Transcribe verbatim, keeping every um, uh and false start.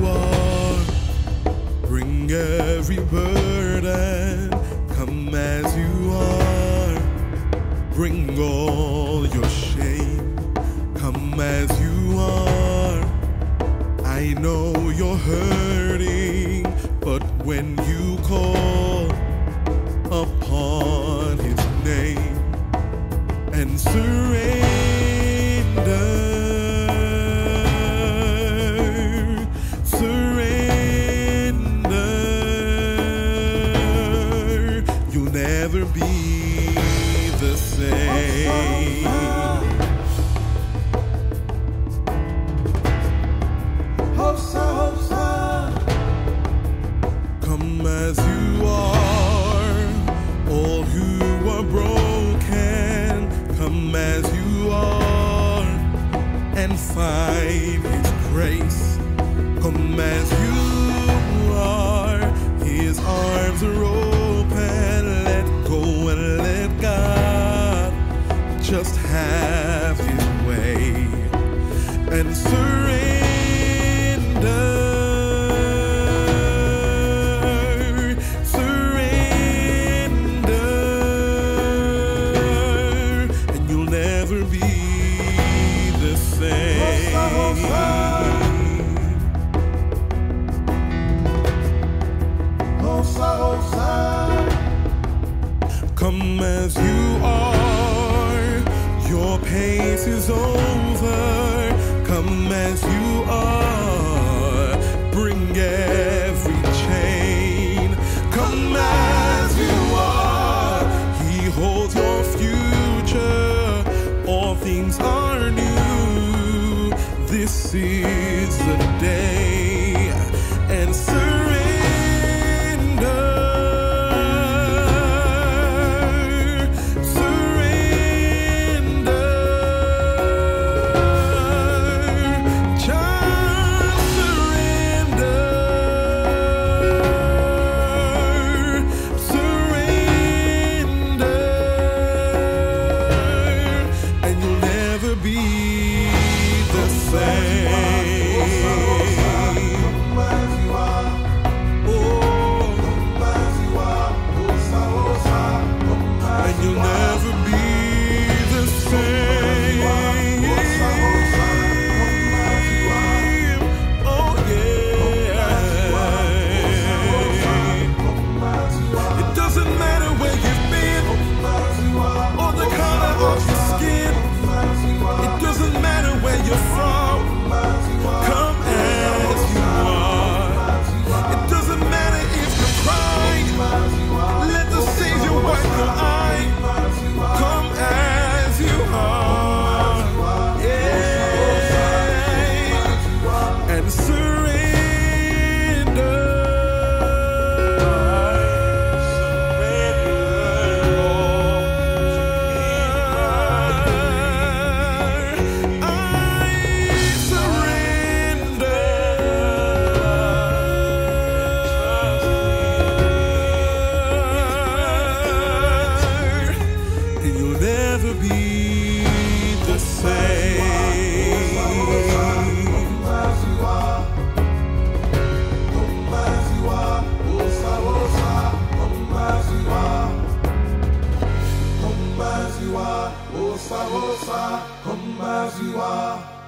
are. Bring every burden, come as you are. Bring all your shame, come as you are. I know you're hurting, but when you call upon his name and surrender, never be the same. Hosa, hosa. Come as you are, all who are broken, come as you are, and find his grace. Come as you are, his arms are open. And let God just have his way and surrender, surrender, and you'll never be the same. Hosa, hosa. Come as you are, your pace is over. Come as you are, bring every chain. Come as you are, he holds your future. All things are new. This is the day, and surrender. Come as you are.